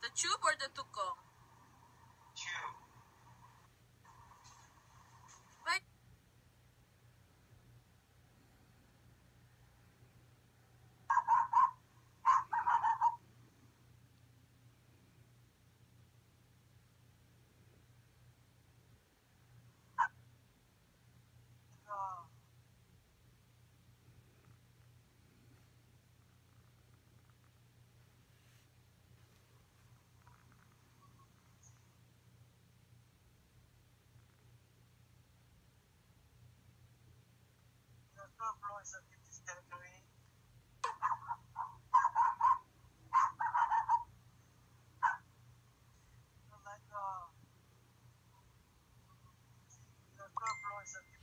The tube or the tukong? Tube. Right. The third floor is in this territory. Like the third floor is